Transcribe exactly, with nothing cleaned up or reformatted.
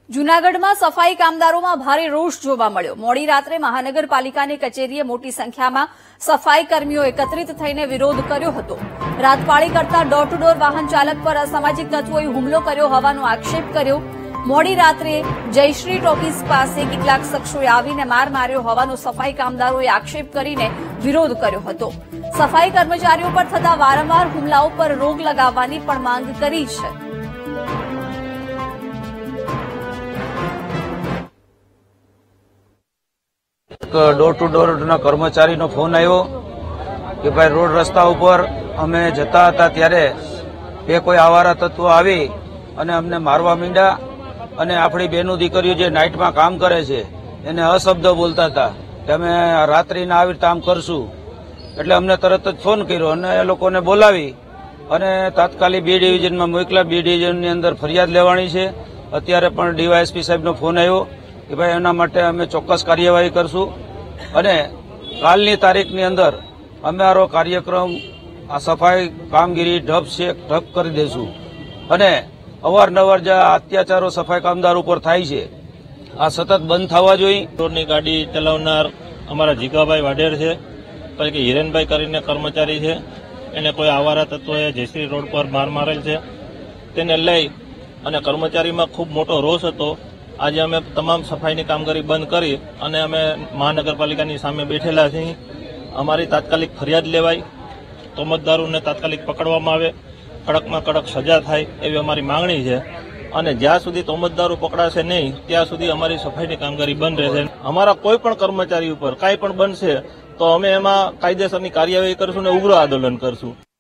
જૂનાગઢમાં સફાઈ કામદારોમાં ભારે રોષ જોવા મળ્યો। મોડી રાત્રે મહાનગરપાલિકાની કચેરીએ મોટી સંખ્યામાં સફાઈ કર્મીઓ એકત્રિત થઈને વિરોધ કર્યો હતો। રાતપાળી કરતા ડોર ટુ ડોર વાહન ચાલક પર અસામાજિક તત્વોએ હુમલો કર્યો હોવાનો આક્ષેપ કર્યો। મોડી રાત્રે જયશ્રી ટોકીઝ પાસે કેટલાક શખ્સોએ આવીને માર માર્યો હોવાનો સફાઈ કામદારોએ આક્ષેપ કરીને વિરોધ કર્યો હતો। સફાઈ કર્મચારીઓ પર થતા વારંવાર હુમલાઓ પર રોક લગાવવાની પણ માંગ કરી છે। ડોર ટુ ડોર ના કર્મચારીનો ફોન આવ્યો કે ભાઈ રોડ રસ્તા ઉપર અમે જતા હતા ત્યારે બે કોઈ આવારા તત્વો આવી અને અમને મારવા માંડ્યા અને આપણી બેનું દીકરીઓ જે નાઇટમાં કામ કરે છે એને અશબ્દ બોલતા હતા કે અમે રાત્રિના આવી કામ કરશું। એટલે અમને તરત જ ફોન કર્યો અને એ લોકોને બોલાવી અને તાત્કાલિક બી ડિવિઝનમાં મોકલ્યા। બી ડિવિઝનની અંદર ફરિયાદ લેવાની છે। અત્યારે પણ ડીવાયએસપી સાહેબનો ફોન આવ્યો કે ભાઈ એના માટે અમે ચોક્કસ કાર્યવાહી કરશું અને કાલની તારીખની અંદર અમારો કાર્યક્રમ આ સફાઈ કામગીરી ઢબ છે ઢબ કરી દઈશું અને અવારનવાર જે અત્યાચારો સફાઈ કામદાર ઉપર થાય છે આ સતત બંધ થવા જોઈએ। રોડની ગાડી ચલાવનાર અમારા જીગાભાઈ વાઢેર છે, પછી હિરેનભાઈ કરીને કર્મચારી છે, એને કોઈ આવારા તત્વોએ જયશ્રી રોડ પર માર મારેલ છે। તેને લઈ અને કર્મચારીમાં ખૂબ મોટો રોષ હતો। આજે અમે તમામ સફાઈની કામગીરી બંધ કરી અને અમે મહાનગરપાલિકાની સામે બેઠેલા છીએ। અમારી તાત્કાલિક ફરિયાદ લેવાય, તોમતદારોને તાત્કાલિક પકડવામાં આવે, કડકમાં કડક સજા થાય એવી અમારી માંગણી છે અને જ્યાં સુધી તોમતદારો પકડાશે નહીં ત્યાં સુધી અમારી સફાઈની કામગીરી બંધ રહેશે। અમારા કોઈ પણ કર્મચારી ઉપર કાંઈ પણ બનશે તો અમે એમાં કાયદેસરની કાર્યવાહી કરશું ને ઉગ્ર આંદોલન કરશું।